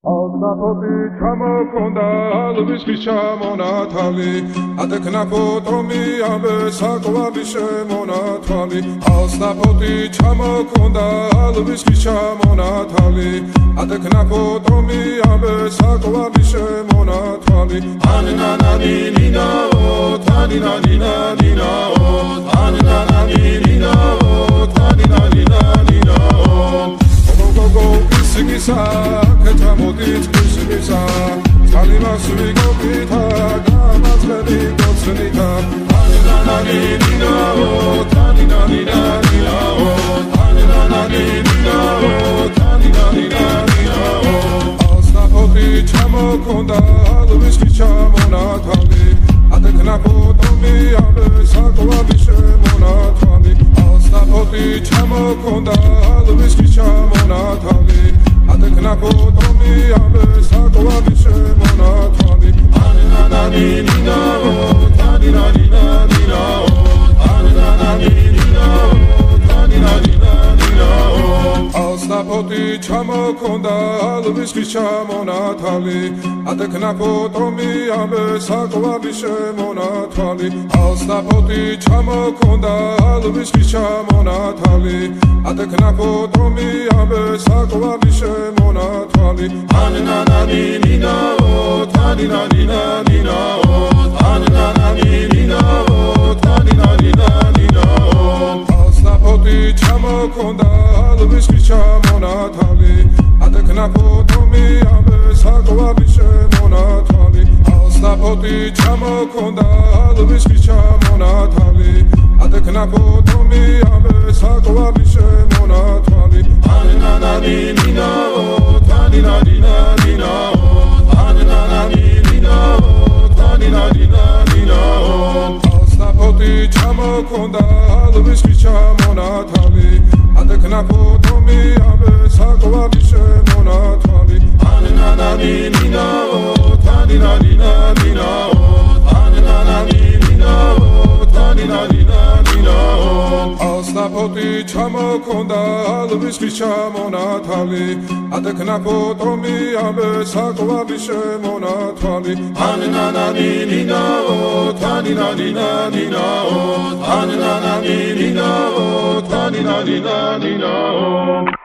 Alnapoti ჩამოქონდა ალვის ჩამონათალი ატეკნა ფოტომი ამბე საკვები შემონათალი ალნაპoti ჩამოქონდა ალვის ჩამონათალი ატეკნა ფოტომი ამბე საკვები შემონათალი ანინანინინაო თანინანინანინაო ანინანინინაო თანინანინანინაო გოგო ისგისა კეთამოდით ისგისა წალიმას ვიგობითა გამაწყები გოცნითა ანინანინინაო თანინანინანინაო ანინანინინაო თანინანინანინაო ალსნაპoti ჩამოქონდა ალვის ჩამონათალი ატეკნა ფოტომი ამბე საკვები შემონათალი ალსნაპoti ჩამოქონდა ალვის ჩამონათალი ატეკნა ფოტომი ამბე საკვები შემონათალი ანინანინინაო თანინანინანინაო ანინანინინაო თანინანინანინაო ალსნაპoti ჩამოქონდა ალვის ჩამონათალი ატეკნა ფოტომი ამბე საკვები შემონათალი ალსნაპoti ჩამოქონდა ალვის ჩამონათალი ატეკნა ფოტომი ამბე საკვები შემონათალი ანინანინინაო თანინანინანინაო ანინანინინაო თანინანინანინაო ალსნაპoti ჩამოქონდა ალვის ჩამონათალი ატეკნა ფოტომი ამბე საკვები შემონათალი ალსნაპoti ჩამოქონდა ალვის ჩამონათალი ატეკნა ფოტომი ამბე საკვები შემონათალი ანინანინინაო თანინანინანინაო ანინანინინაო თანინანინანინაო ალსნაპoti ჩამოქონდა ალვის ჩამონათალი ატეკნა ფოტომი ამბე საკვები შემონათალი ანინანინინაო თანინანინანინაო ანინანინინაო თანინანინანინაო ალსნაპoti ჩამოქონდა ალვის ჩამონათალი ატეკნა ფოტომი ამბე საკვები შემონათალი ანინანინინაო თანინანინანინაო ანინანინინაო თანინანინანინაო